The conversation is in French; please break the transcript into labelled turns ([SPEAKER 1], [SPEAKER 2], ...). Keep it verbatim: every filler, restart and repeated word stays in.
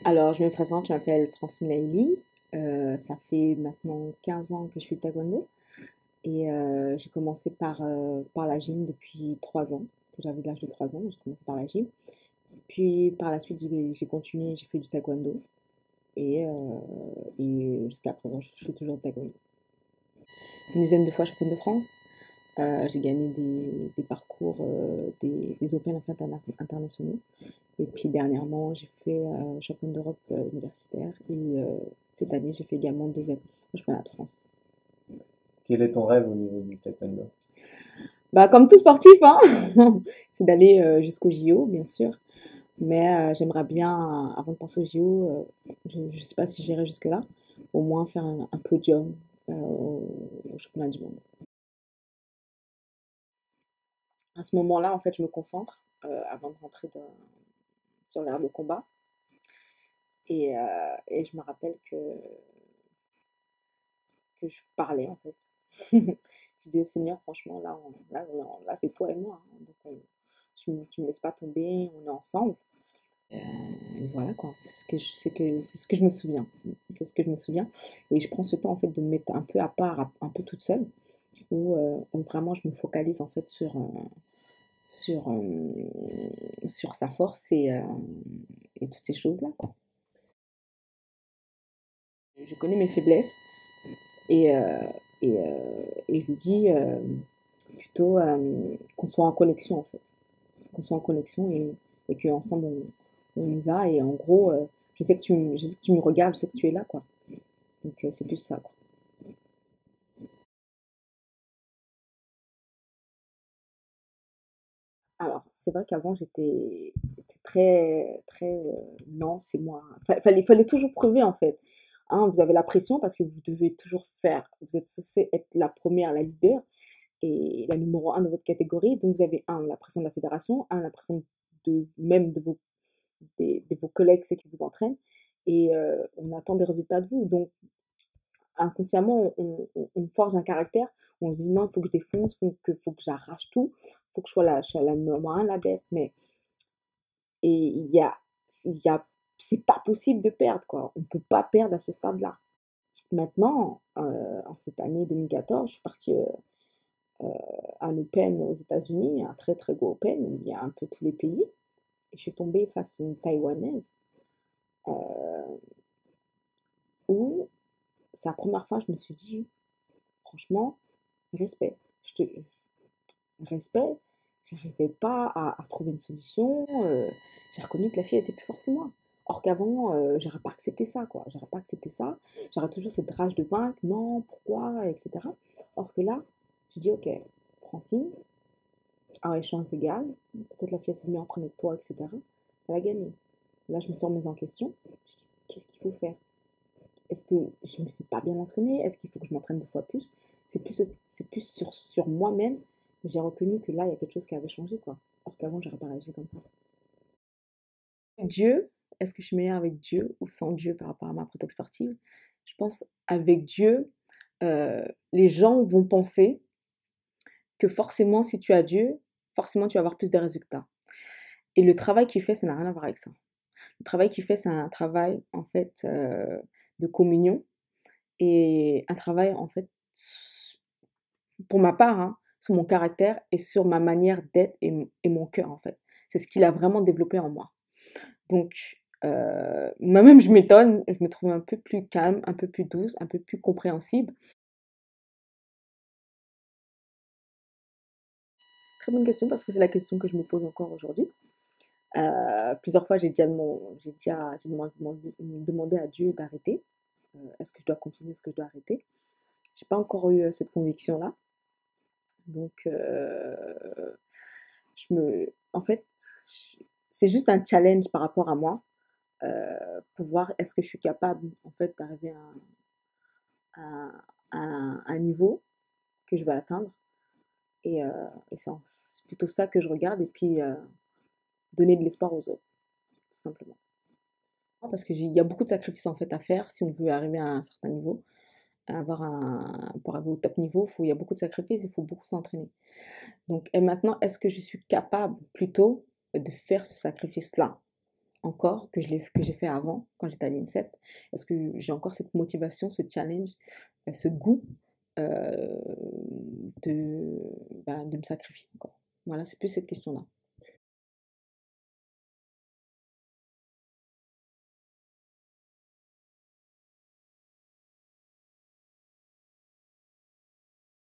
[SPEAKER 1] Alors, je me présente, je m'appelle Francine Laïli. Euh, ça fait maintenant quinze ans que je fais taekwondo. Et euh, j'ai commencé par, euh, par la gym depuis trois ans. J'avais l'âge de trois ans, j'ai commencé par la gym. Puis par la suite, j'ai j'ai continué, j'ai fait du taekwondo. Et, euh, et jusqu'à présent, je fais toujours du taekwondo. Une dizaine de fois championne de France. Euh, j'ai gagné des, des parcours, euh, des, des Open en fait, interna- internationaux. Et puis dernièrement, j'ai fait euh, championne d'Europe euh, universitaire. Et euh, cette année, j'ai fait également deuxième au championnat de France.
[SPEAKER 2] Quel est ton rêve au niveau du taekwondo?
[SPEAKER 1] Bah, comme tout sportif, hein, c'est d'aller euh, jusqu'au J O, bien sûr. Mais euh, j'aimerais bien, euh, avant de penser au J O, euh, je ne sais pas si j'irai jusque-là, au moins faire un, un podium euh, au, au championnat du monde. À ce moment-là, en fait, je me concentre euh, avant de rentrer dans- sur l'aire de combat. Et, euh, et je me rappelle que que je parlais en fait. J'ai dit au Seigneur, franchement, là, on- là, on- là c'est toi et moi, hein. Donc, on- tu, me- tu me laisses pas tomber, on est ensemble. Euh, et voilà quoi, c'est ce que je, c'est que, c'est ce que je me souviens. C'est ce que je me souviens. Et je prends ce temps en fait de me mettre un peu à part, un peu toute seule, où, euh, où vraiment je me focalise en fait sur, euh, sur, euh, sur sa force et, euh, et toutes ces choses-là, quoi. Je connais mes faiblesses et, euh, et, euh, et je lui dis, euh, plutôt euh, qu'on soit en connexion en fait. Qu'on soit en connexion et, et qu'ensemble on, on y va. Et en gros, euh, je, sais que tu, je sais que tu me regardes, je sais que tu es là, quoi. Donc euh, c'est plus ça, quoi. Alors, c'est vrai qu'avant j'étais j'étais très, très, euh, non, c'est moi. Fa- Fallait, fallait toujours prouver en fait. Hein, vous avez la pression parce que vous devez toujours faire. Vous êtes censé être la première, la leader et la numéro un de votre catégorie. Donc vous avez un, la pression de la fédération, un, la pression de même de vos des, de vos collègues, ceux qui vous entraînent, et euh, on attend des résultats de vous. Donc, inconsciemment, on, on, on forge un caractère, on se dit non, il faut que je défonce, il faut que, faut que j'arrache tout, il faut que je sois la, je sois la numéro un, la best, mais et il y a, il y a, c'est pas possible de perdre, quoi. On ne peut pas perdre à ce stade-là. Maintenant, euh, en cette année deux mille quatorze, je suis partie euh, euh, à un Open aux États-Unis, un très très gros Open où il y a un peu tous les pays. Et je suis tombée face à une Taïwanaise euh, où c'est la première fois que je me suis dit, franchement, respect. Je te, respect, j'arrivais pas à, à trouver une solution. euh, j'ai reconnu que la fille était plus forte que moi. Or qu'avant, euh, j'aurais pas accepté ça, quoi. J'aurais pas accepté ça. J'aurais toujours cette rage de vaincre, non, pourquoi, et cetera. Or que là, j'ai dit, ok, Francine, à échéance égale, peut-être la fille s'est mise en premier que toi, et cetera. Elle a gagné. Là, je me suis remise en question. Je dis, qu'est-ce qu'il faut faire? Est-ce que je ne me suis pas bien entraînée? Est-ce qu'il faut que je m'entraîne deux fois plus? C'est plus, c'est plus sur, sur moi-même. J'ai reconnu que là, il y a quelque chose qui avait changé, quoi. Alors qu'avant, j'aurais pas réagi comme ça. Dieu, est-ce que je suis meilleure avec Dieu ou sans Dieu par rapport à ma pratique sportive? Je pense avec Dieu, euh, les gens vont penser que forcément, si tu as Dieu, forcément, tu vas avoir plus de résultats. Et le travail qu'il fait, ça n'a rien à voir avec ça. Le travail qu'il fait, c'est un travail, en fait, euh, de communion et un travail, en fait, pour ma part, hein, sur mon caractère et sur ma manière d'être et, et mon cœur, en fait. C'est ce qu'il a vraiment développé en moi. Donc, euh, moi-même, je m'étonne, je me trouve un peu plus calme, un peu plus douce, un peu plus compréhensible. Très bonne question parce que c'est la question que je me pose encore aujourd'hui. Euh, plusieurs fois, j'ai déjà, demandé, j'ai déjà j'ai demandé, demandé à Dieu d'arrêter. Euh, est-ce que je dois continuer, est-ce que je dois arrêter? J'ai pas encore eu cette conviction-là. Donc, euh, je me, en fait, c'est juste un challenge par rapport à moi euh, pour voir est-ce que je suis capable en fait d'arriver à, à, à, un niveau que je vais atteindre. Et, euh, et c'est plutôt ça que je regarde et puis euh, donner de l'espoir aux autres, tout simplement. Parce qu'il y a beaucoup de sacrifices en fait à faire si on veut arriver à un certain niveau. Avoir un, pour arriver au top niveau, faut, il y a beaucoup de sacrifices, il faut beaucoup s'entraîner. Donc, et maintenant, est-ce que je suis capable plutôt de faire ce sacrifice-là? encore que je l'ai que j'ai fait avant, quand j'étais à l'INSEP? Est-ce que j'ai encore cette motivation, ce challenge, heu, ce goût, heu, de, bah, de me sacrifier encore? Voilà, c'est plus cette question-là.